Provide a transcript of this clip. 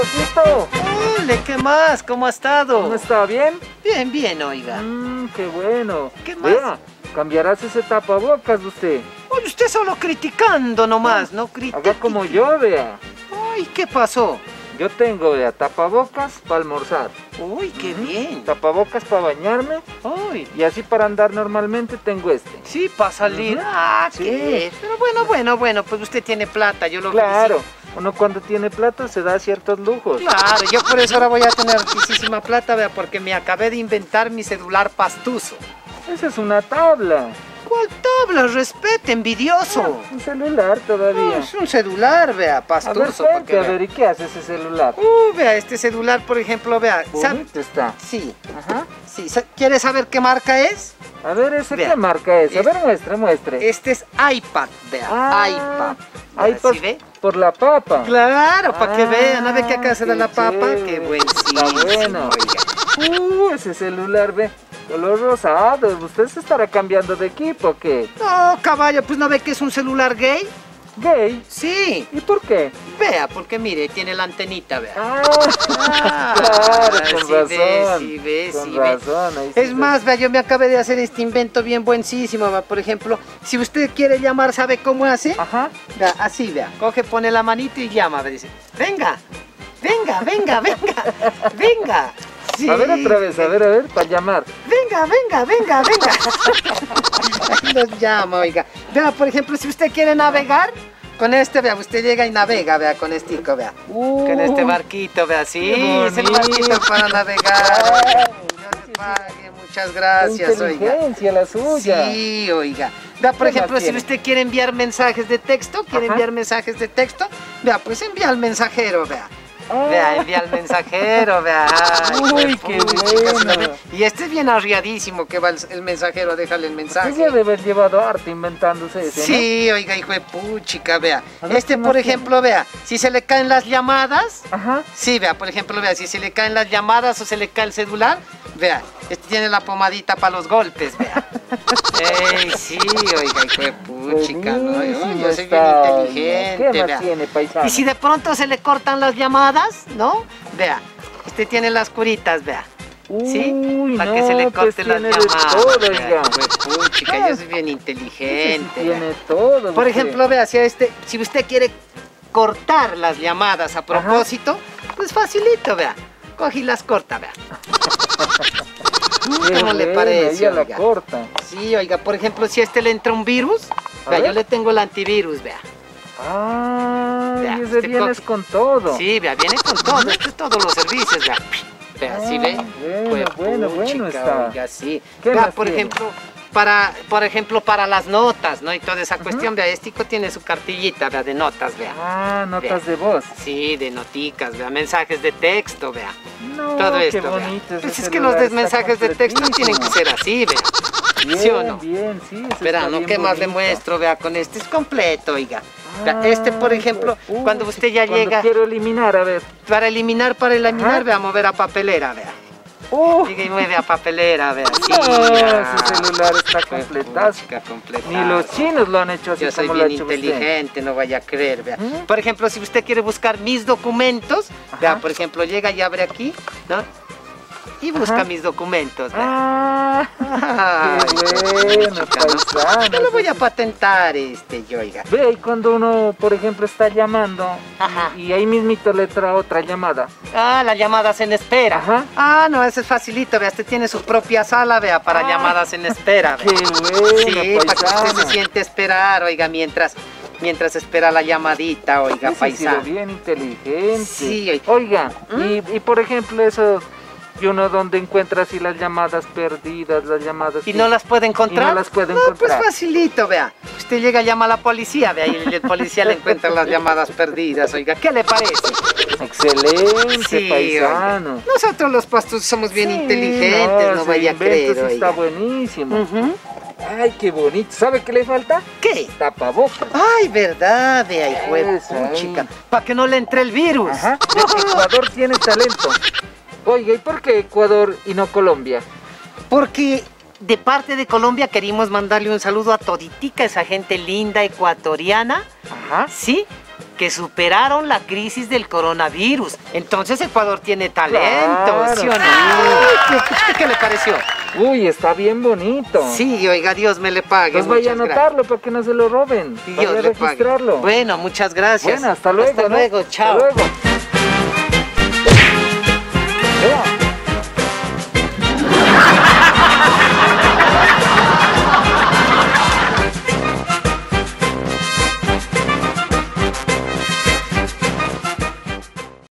loquito! Ole, ¿qué más? ¿Cómo ha estado? ¿Cómo está? ¿Bien? Bien, bien, oiga. Qué bueno. ¿Qué más? Vea, cambiarás ese tapabocas usted. Oye, usted solo criticando nomás, ¿no? Haga como yo, vea. Ay, ¿qué pasó? Yo tengo, vea, tapabocas para almorzar. Uy, qué bien. Tapabocas para bañarme. Uy, Y así para andar normalmente tengo este. sí, para salir. Ujú. Ah, Sí. qué. Pero bueno, pues usted tiene plata, yo lo Claro, uno cuando tiene plata se da ciertos lujos. Claro, yo por eso ahora voy a tener muchísima plata, vea, porque me acabé de inventar mi celular pastuso. Esa es una tabla. ¿Cuál tabla? Respete, envidioso. Un celular todavía. Es un celular, vea, A ver, pastuso. para que cuente, a vea. ver, ¿y qué hace ese celular? Vea, este celular, por ejemplo, vea. Bonito está. Sí, Ajá. sí. ¿Quiere saber qué marca es? A ver, ¿ese Vea. qué marca es? A Es- ver, muestre. Este es iPad, vea, Ah, iPad. Vea, iPad ¿sí ve? por la papa. Claro, para que Ah, vean, ¿no ve que acá se da qué la papa? chévere. Qué buen Está bueno. oiga. Ese celular, ve, color rosado. ¿Usted se estará cambiando de equipo o qué? No, caballo, pues ¿no ve que es un celular gay? ¿Gay? Sí, ¿Y por qué? vea, porque mire, tiene la antenita, vea. Ah, claro, con sí razón. ve, sí ve, Con sí ve. razón. ahí sí Es ve. más, vea, yo me acabé de hacer este invento bien buenísimo, vea. Por ejemplo, si usted quiere llamar, ¿sabe cómo hace? Ajá. Vea, así, vea, coge, pone la manito y llama, vea, dice, venga, venga, venga, venga, venga. Sí, A ver otra vez, a ver, para llamar. venga, venga, venga, venga. Ahí los llama, oiga. Vea, por ejemplo, si usted quiere navegar, con este, vea, usted llega y navega, vea, con este, vea. Con este barquito, vea, sí, qué es el barquito bonito. para navegar. Dios le pague, muchas gracias, oiga. Inteligencia la suya. Sí, oiga. Vea, por ¿Qué más ejemplo, si tiene? usted quiere enviar mensajes de texto, Ajá. vea, pues envía al mensajero, vea. Ah. Vea, envía al mensajero, vea. Ay, Uy, qué qué puchica, bueno. se la ve. Y este es bien arriadísimo que va el mensajero a dejarle el mensaje. Usted ya debe haber llevado arte inventándose ese, ¿no? Sí, oiga, hijo de puchica, vea. A ver, Este, ¿qué más por tiene? ejemplo, vea, si se le caen las llamadas, Ajá. sí, vea, por ejemplo, vea, si se le caen las llamadas o se le cae el celular, vea, este tiene la pomadita para los golpes, vea. Ey, sí, oiga, hijo de puchica, ¿no? Buenísimo Yo soy bien está, oiga. inteligente, ¿Qué más vea. tiene, paisano? Y si de pronto se le cortan las llamadas, ¿no? Vea, este tiene las curitas, vea. ¿Sí? Uy, Para no, que se le pues corten las tiene de llamadas. todo, vea, oiga. hijo de puchica, yo soy bien Ese inteligente. sí vea. tiene todo. Por usted. ejemplo, vea, si usted quiere cortar las llamadas a propósito, pues facilito, vea. Coge y las corta, vea. Qué ¿Cómo le buena, parece, ella la oiga? corta. Sí, oiga, por ejemplo, si a este le entra un virus, A vea, ver. yo le tengo el antivirus, vea. Ah, Vea, y ese usted vienes coge- con todo. Sí, vea, viene con todo, esto es todos los servicios, vea. Vea, ¿sí ve? Bueno, bueno, Puchica, está. oiga, sí. ¿Qué Vea, más por tiene? ejemplo, para las notas, ¿no? Y toda esa cuestión, vea, Estico tiene su cartillita, vea, de notas, vea. Ah, notas Vea. de voz. Sí, de noticas, vea, mensajes de texto, vea. No, Todo qué esto, vea. bonito ese Pues es que celular, los está mensajes de texto tienen que ser así, vea. Bien, ¿Sí o no? bien, sí. ese Verá, está ¿no? bien ¿Qué más le bonito. muestro? Vea, con este es completo, oiga. Vea, este, por Ah, ejemplo, pues, cuando usted ya cuando llega, quiero eliminar, a ver. para eliminar, Ajá. vea, mover a papelera, vea. Oh, Diga y mueve a papelera, vea. Sí, no, ya. ese celular está Fue completazo. puchica, completazo. Ni los chinos lo han hecho así Yo soy como lo ha bien hecho usted. inteligente, no vaya a creer, vea. ¿Mm? Por ejemplo, si usted quiere buscar mis documentos, vea, Ajá. por ejemplo, llega y abre aquí, ¿no? Y busca Ajá. mis documentos, vea. Ah, Ay, qué bueno, puchica, ¿no? paisano. Yo lo voy a patentar, yo, oiga. Ve, y cuando uno, por ejemplo, está llamando Ajá. y ahí mismito le trae otra llamada. Ah, las llamadas en espera. Ajá. Ah, no, eso es facilito, vea. Usted tiene su propia sala, vea, para Ah. llamadas en espera, Qué vea. bueno, Sí, para que usted paisano. se siente a esperar, oiga, mientras espera la llamadita, oiga, Ese ha sido paisano. bien inteligente. Sí, Oiga, ¿Mm? y por ejemplo eso, y uno donde encuentra así las llamadas perdidas, las llamadas ¿Y que- no las puede encontrar? Y no las puede No, encontrar. pues facilito, vea. Usted llega, llama a la policía, vea, y el policía le encuentra las llamadas perdidas, oiga. ¿Qué le parece? Excelente, Sí, paisano. oiga. Nosotros los pastos somos bien Sí, inteligentes, no ese vaya a invento creer, sí está oiga. buenísimo. Ujú. Ay, qué bonito. ¿Sabe qué le falta? ¿Qué? Tapabocas. Ay, verdad, vea, hijo de Eso ahí. puchica. Para que no le entre el virus. Ajá. Ecuador tiene talento. Oiga, ¿y por qué Ecuador y no Colombia? Porque de parte de Colombia querimos mandarle un saludo a toditica esa gente linda ecuatoriana, Ajá. ¿sí? que superaron la crisis del coronavirus. Entonces Ecuador tiene talento, Claro, ¿sí o no? sí. ¿Qué le pareció? Uy, está bien bonito. Sí, oiga, Dios me le pague. Pues vaya a muchas anotarlo para que no se lo roben. gracias. Vaya a Dios le pague. registrarlo. Bueno, muchas gracias. Bueno, hasta luego. Hasta ¿no? luego, chao. Hasta luego.